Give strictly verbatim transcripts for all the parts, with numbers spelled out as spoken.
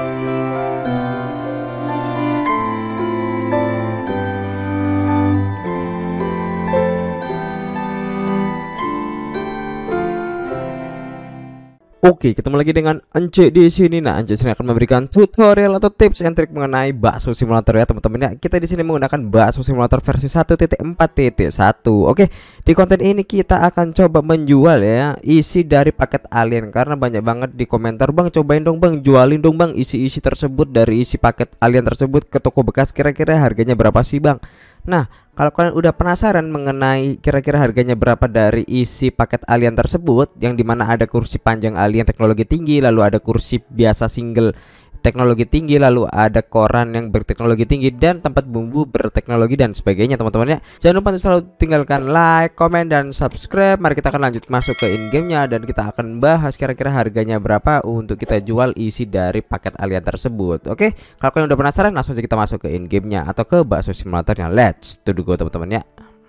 Oke, ketemu lagi dengan Ence di sini. Nah, Ence sini akan memberikan tutorial atau tips and trik mengenai bakso simulator ya, teman-teman ya. Kita di sini menggunakan bakso simulator versi satu titik empat titik satu. Oke, di konten ini kita akan coba menjual ya isi dari paket alien, karena banyak banget di komentar, "Bang, cobain dong, Bang, jualin dong, Bang, isi-isi tersebut dari isi paket alien tersebut ke toko bekas. Kira-kira harganya berapa sih, Bang?" Nah, kalau kalian udah penasaran mengenai kira-kira harganya berapa dari isi paket alien tersebut, yang dimana ada kursi panjang alien teknologi tinggi, lalu ada kursi biasa single teknologi tinggi, lalu ada koran yang berteknologi tinggi, dan tempat bumbu berteknologi dan sebagainya, teman-teman ya. Jangan lupa untuk selalu tinggalkan like, komen, dan subscribe. Mari kita akan lanjut masuk ke in gamenya, dan kita akan bahas kira-kira harganya berapa untuk kita jual isi dari paket alien tersebut. Oke, kalau kalian udah penasaran, langsung aja kita masuk ke in gamenya atau ke bakso simulatornya. Let's to go, teman-teman ya.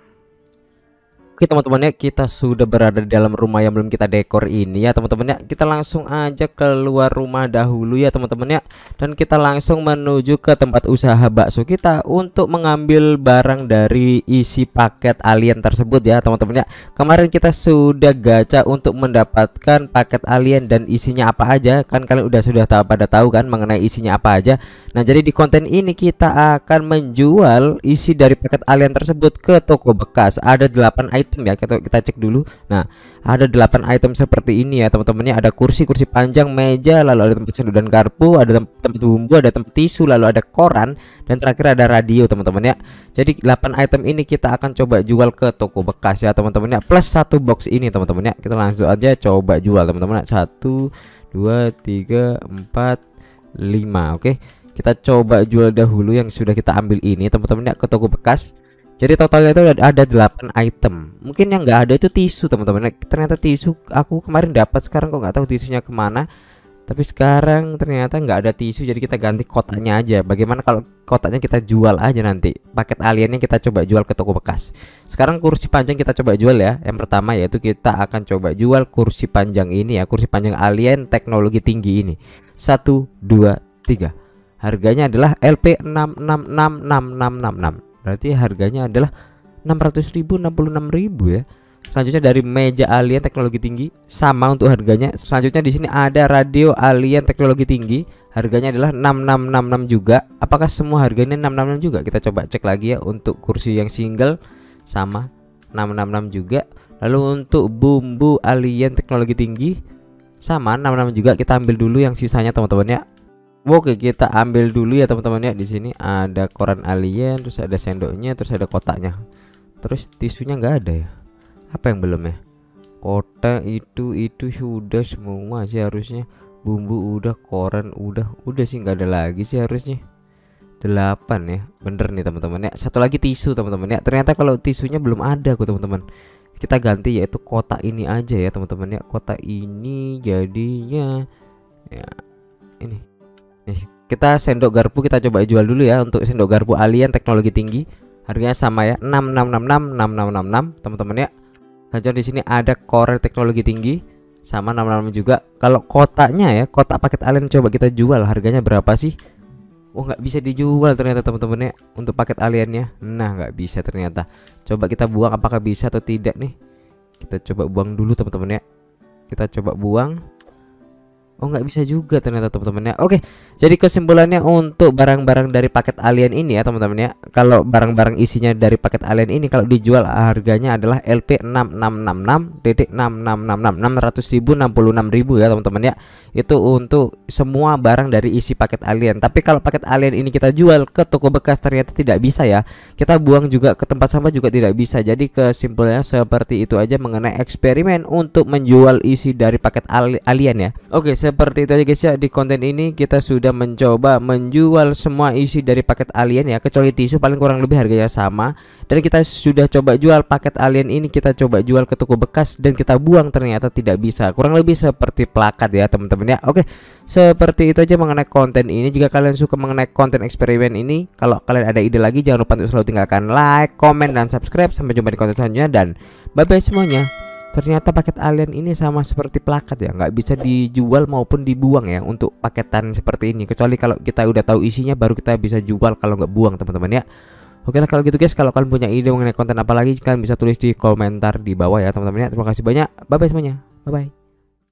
Oke, teman-teman ya, kita sudah berada di dalam rumah yang belum kita dekor ini ya, teman-teman ya. Kita langsung aja keluar rumah dahulu ya, teman-teman ya, dan kita langsung menuju ke tempat usaha bakso kita untuk mengambil barang dari isi paket alien tersebut ya, teman-teman ya. Kemarin kita sudah gacha untuk mendapatkan paket alien dan isinya apa aja, kan kalian udah sudah tahu, pada tahu kan mengenai isinya apa aja. Nah, jadi di konten ini kita akan menjual isi dari paket alien tersebut ke toko bekas. Ada delapan item ya, kita, kita cek dulu. Nah, ada delapan item seperti ini ya, teman-teman ya. Ada kursi, kursi panjang, meja, lalu ada tempat sendok dan garpu, ada tem tempat bumbu, ada tempat tisu, lalu ada koran, dan terakhir ada radio, teman-teman ya. Jadi delapan item ini kita akan coba jual ke toko bekas ya, teman-teman ya. Plus satu box ini, teman-teman ya. Kita langsung aja coba jual, teman-teman ya. Satu, dua, tiga, empat, lima. Oke, kita coba jual dahulu yang sudah kita ambil ini, teman-teman ya, ke toko bekas. Jadi totalnya itu ada delapan item. Mungkin yang nggak ada itu tisu, teman-teman. Ternyata tisu aku kemarin dapat, sekarang kok nggak tahu tisunya kemana. Tapi sekarang ternyata nggak ada tisu, jadi kita ganti kotaknya aja. Bagaimana kalau kotaknya kita jual aja nanti? Paket aliennya kita coba jual ke toko bekas. Sekarang kursi panjang kita coba jual ya. Yang pertama yaitu kita akan coba jual kursi panjang ini ya, kursi panjang alien teknologi tinggi ini. Satu, dua, tiga. Harganya adalah L P enam enam enam enam enam enam enam. Berarti harganya adalah enam ratus ribu, enam puluh enam ribu ya. Selanjutnya dari meja alien teknologi tinggi, sama untuk harganya. Selanjutnya di sini ada radio alien teknologi tinggi, harganya adalah enam enam enam enam juga. Apakah semua harganya enam enam enam juga? Kita coba cek lagi ya. Untuk kursi yang single sama enam enam enam juga. Lalu untuk bumbu alien teknologi tinggi sama enam enam juga. Kita ambil dulu yang sisanya, teman-teman ya. Oke, kita ambil dulu ya, teman-teman ya. Di sini ada koran alien, terus ada sendoknya, terus ada kotaknya. Terus tisunya nggak ada ya. Apa yang belum ya? Kotak itu itu sudah semua sih harusnya. Bumbu udah, koran udah, udah sih nggak ada lagi sih harusnya. Delapan ya, bener nih teman-teman ya. Satu lagi tisu, teman-teman ya. Ternyata kalau tisunya belum ada kok, teman-teman. Kita ganti yaitu kotak ini aja ya, teman-teman ya. Kotak ini jadinya ya ini. Nih, kita sendok garpu kita coba jual dulu ya. Untuk sendok garpu alien teknologi tinggi, harganya sama ya, enam enam enam enam enam enam enam enam, teman-teman ya. Selanjutnya di sini ada koran teknologi tinggi sama enam enam enam juga. Kalau kotaknya ya, kotak paket alien coba kita jual, harganya berapa sih? Oh, nggak bisa dijual ternyata, teman-teman ya, untuk paket aliennya. Nah, nggak bisa ternyata. Coba kita buang, apakah bisa atau tidak nih? Kita coba buang dulu, teman-teman ya. Kita coba buang. Oh, nggak bisa juga ternyata, teman-teman ya. Oke, jadi kesimpulannya untuk barang-barang dari paket alien ini ya, teman-teman ya. Kalau barang-barang isinya dari paket alien ini kalau dijual harganya adalah L P enam enam enam enam enam enam enam enam enam ratus ribu, enam puluh enam ribu ya, teman-teman ya. Itu untuk semua barang dari isi paket alien. Tapi kalau paket alien ini kita jual ke toko bekas ternyata tidak bisa ya. Kita buang juga ke tempat sampah juga tidak bisa. Jadi kesimpulannya seperti itu aja mengenai eksperimen untuk menjual isi dari paket alien ya. Oke, seperti itu aja guys ya. Di konten ini kita sudah mencoba menjual semua isi dari paket alien ya, kecuali tisu paling kurang lebih harganya sama. Dan kita sudah coba jual paket alien ini, kita coba jual ke toko bekas dan kita buang ternyata tidak bisa. Kurang lebih seperti plakat ya, teman-teman ya. Oke, seperti itu aja mengenai konten ini. Jika kalian suka mengenai konten eksperimen ini, kalau kalian ada ide lagi, jangan lupa untuk selalu tinggalkan like, komen, dan subscribe. Sampai jumpa di konten selanjutnya dan bye bye semuanya. Ternyata paket alien ini sama seperti plakat ya, nggak bisa dijual maupun dibuang ya untuk paketan seperti ini, kecuali kalau kita udah tahu isinya baru kita bisa jual, kalau nggak buang teman-teman ya. Oke lah kalau gitu guys, kalau kalian punya ide mengenai konten apa lagi kalian bisa tulis di komentar di bawah ya teman-teman ya. Terima kasih banyak, bye bye semuanya, bye bye.